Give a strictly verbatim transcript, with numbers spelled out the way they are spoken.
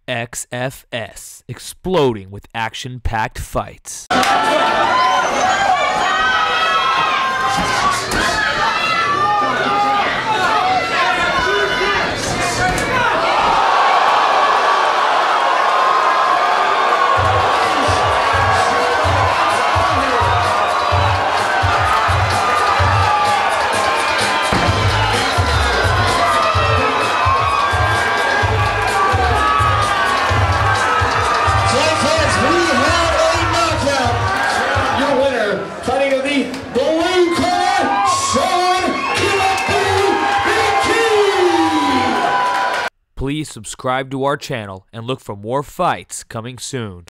X F S, exploding with action-packed fights. Fighting of the blue corner, Sean Mckee. Please subscribe to our channel and look for more fights coming soon.